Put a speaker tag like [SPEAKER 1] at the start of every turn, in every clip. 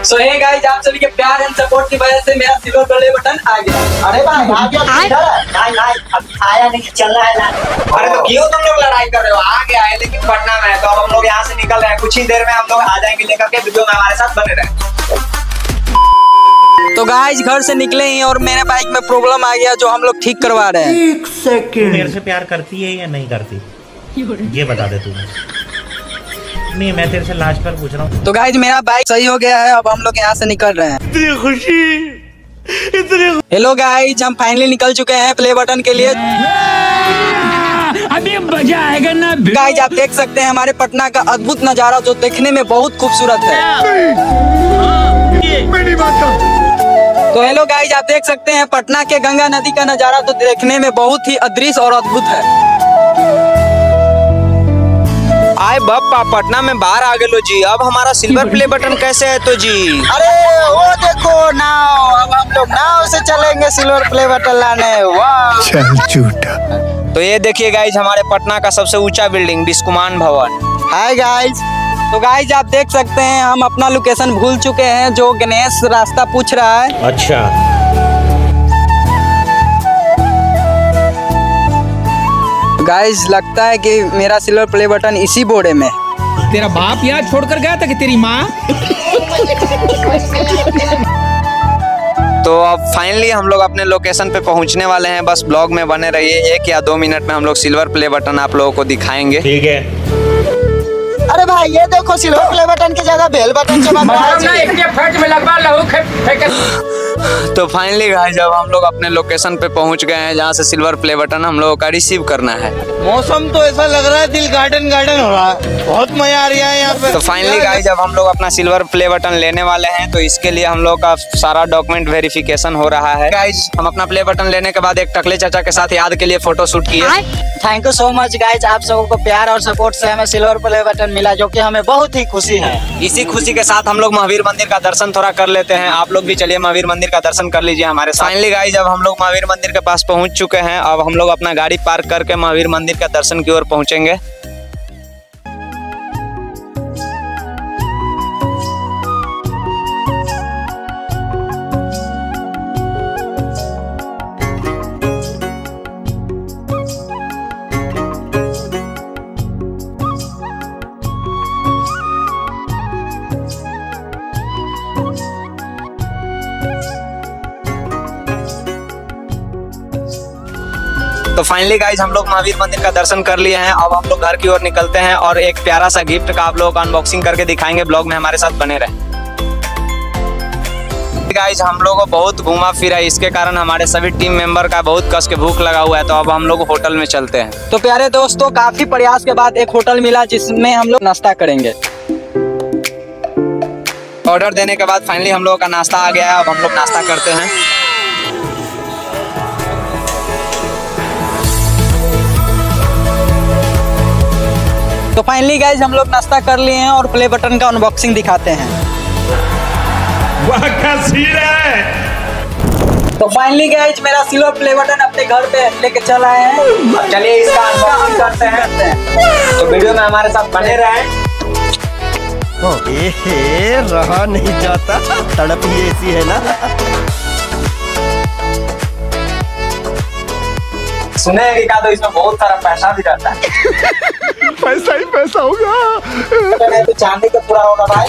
[SPEAKER 1] सो hey guys, आप सभी के प्यार एंड सपोर्ट की वजह से मेरा सिल्वर प्ले बटन आ गया।
[SPEAKER 2] अरे भाई आ गया नहीं अभी आया नहीं, चल रहा है ना।
[SPEAKER 3] अरे तो क्यों तुम लोग लड़ाई कर रहे हो? आ गया है लेकिन पटना में है, तो अब हम लोग यहाँ से निकल रहे हैं। कुछ ही देर में हम लोग आ जाएंगे लेकर के, वीडियो में हमारे साथ बने रहे।
[SPEAKER 1] तो गाइस घर से निकले ही और मेरे बाइक में प्रॉब्लम आ गया जो हम लोग ठीक करवा रहे हैं।
[SPEAKER 2] एक सेकंड,
[SPEAKER 4] मेरे से प्यार करती है या नहीं करती ये बता दे तू। नहीं, मैं तेरे से लास्ट पर पूछ रहा हूँ।
[SPEAKER 1] तो गाइस मेरा बाइक सही हो गया है, अब हम लोग यहाँ से निकल रहे हैं।
[SPEAKER 4] इतनी खुशी, इतनी।
[SPEAKER 1] हेलो गाइस, हम फाइनली निकल चुके हैं प्ले बटन के लिए।
[SPEAKER 5] अभी मजा आएगा ना।
[SPEAKER 1] गाइस आप देख सकते हैं हमारे पटना का अद्भुत नजारा जो देखने में बहुत खूबसूरत है। तो हेलो गाइस, आप देख सकते हैं पटना के गंगा नदी का नजारा तो देखने में बहुत ही अदृश्य और अद्भुत है।
[SPEAKER 3] आए बप्पा, पटना में बाहर आ गए जी। अब हमारा सिल्वर प्ले बटन कैसे है तो जी?
[SPEAKER 1] अरे वो देखो नाव, अब हम लोग नाव से चलेंगे सिल्वर प्ले बटन लाने। वाह
[SPEAKER 6] चल झूठा।
[SPEAKER 3] तो ये देखिए गाइज, हमारे पटना का सबसे ऊंचा बिल्डिंग बिस्कुमान भवन।
[SPEAKER 1] Hi guys. तो गाइस आप देख सकते हैं हम अपना लोकेशन भूल चुके हैं, जो गणेश रास्ता पूछ रहा है।
[SPEAKER 4] अच्छा,
[SPEAKER 1] गाइस लगता है कि मेरा सिल्वर प्ले बटन इसी बोरे में।
[SPEAKER 5] तेरा बाप यहाँ छोड़कर गया था कि तेरी माँ?
[SPEAKER 3] तो अब फाइनली हम लोग अपने लोकेशन पे पहुंचने वाले हैं। बस ब्लॉग में बने रहिए, 1 या 2 मिनट में हम लोग सिल्वर प्ले बटन आप लोगों को दिखाएंगे।
[SPEAKER 4] ठीक है।
[SPEAKER 2] अरे भाई ये देखो सिल्वर प्ले बटन की जगह बेल बटन चमक रहा है।
[SPEAKER 3] तो फाइनली गाइस जब हम लोग अपने लोकेशन पे पहुंच गए हैं जहाँ से सिल्वर प्ले बटन हम लोगों का रिसीव करना है।
[SPEAKER 6] मौसम तो ऐसा लग रहा है दिल गार्डन गार्डन हो रहा है, बहुत मजा आ रहा है यहाँ पे।
[SPEAKER 3] तो फाइनली गाइस जब हम लोग अपना सिल्वर प्ले बटन लेने वाले हैं तो इसके लिए हम लोग का सारा डॉक्यूमेंट वेरिफिकेशन हो रहा है। गाइस हम अपना प्ले बटन लेने के बाद एक टकले चाचा के साथ याद के लिए फोटो शूट किए।
[SPEAKER 2] Thank you so much guys, आप सबों को प्यार और सपोर्ट से हमें सिल्वर प्ले बटन मिला, जो कि हमें बहुत ही खुशी है।
[SPEAKER 3] इसी खुशी के साथ हम लोग महावीर मंदिर का दर्शन थोड़ा कर लेते हैं। आप लोग भी चलिए महावीर मंदिर का दर्शन कर लीजिए हमारे साथ। फाइनली गाइस जब हम लोग महावीर मंदिर के पास पहुंच चुके हैं, अब हम लोग अपना गाड़ी पार्क करके महावीर मंदिर का दर्शन की ओर पहुंचेंगे। तो फाइनली गाइज हम लोग महावीर मंदिर का दर्शन कर लिए हैं। अब हम लोग घर की ओर निकलते हैं और एक प्यारा सा गिफ्ट का आप लोगों को अनबॉक्सिंग करके दिखाएंगे। ब्लॉग में हमारे साथ बने रहे। गाइज हम लोगों को बहुत घूमा फिरा, इसके कारण हमारे सभी टीम मेंबर का बहुत कस के भूख लगा हुआ है। तो अब हम लोग होटल में चलते हैं।
[SPEAKER 1] तो प्यारे दोस्तों, काफी प्रयास के बाद एक होटल मिला जिसमें हम लोग नाश्ता करेंगे।
[SPEAKER 3] ऑर्डर देने के बाद फाइनली हम लोगों का नाश्ता आ गया है। अब हम लोग नाश्ता करते हैं।
[SPEAKER 1] तो फाइनली गाइज हम लोग नाश्ता कर लिए हैं और प्ले बटन का अनबॉक्सिंग दिखाते हैं।
[SPEAKER 4] वाह क्या सीन है।
[SPEAKER 1] तो फाइनली गाइज मेरा सिल्वर प्ले बटन अपने घर पे लेके चल आए हैं।
[SPEAKER 3] चलिए इसका अनबॉक्सिंग करते हैं। तो वीडियो में हमारे साथ बने रहें।
[SPEAKER 6] रहा नहीं जाता, तड़प ही ऐसी है ना।
[SPEAKER 3] सुने हैं कि का तो इसमें बहुत सारा पैसा भी रहता है।
[SPEAKER 6] पैसा ही पैसा होगा।
[SPEAKER 2] तो चांदी का पूरा होगा भाई।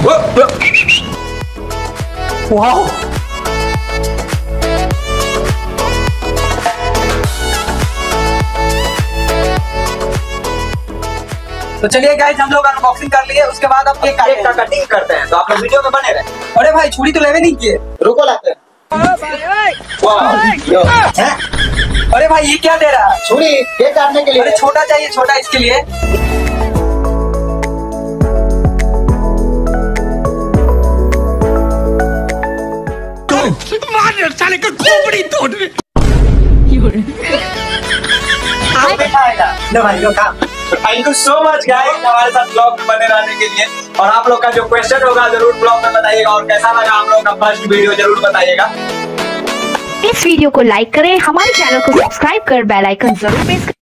[SPEAKER 2] वाह
[SPEAKER 1] तो चलिए गाइज हम लोग अनबॉक्सिंग कर लिए, उसके बाद अब केक
[SPEAKER 3] केक का कटिंग करते हैं। तो आप लोग वीडियो में बने रहे।
[SPEAKER 1] अरे भाई छुरी तो लेवे नहीं किए।
[SPEAKER 2] रुको लाते हैं।
[SPEAKER 1] अरे भाई ये क्या दे रहा है?
[SPEAKER 2] छुरी केक काटने के लिए।
[SPEAKER 1] अरे छोटा चाहिए, छोटा इसके लिए।
[SPEAKER 5] मार साले का खोपड़ी तोड़।
[SPEAKER 3] Thank you so much guys हमारे साथ ब्लॉग में बने रहने के लिए। और आप लोग का जो क्वेश्चन होगा जरूर ब्लॉग में बताइएगा, और कैसा लगा आप लोगों का फर्स्ट वीडियो जरूर बताइएगा।
[SPEAKER 7] इस वीडियो को लाइक करें, हमारे चैनल को सब्सक्राइब कर बेल आइकन जरूर प्रेस करें।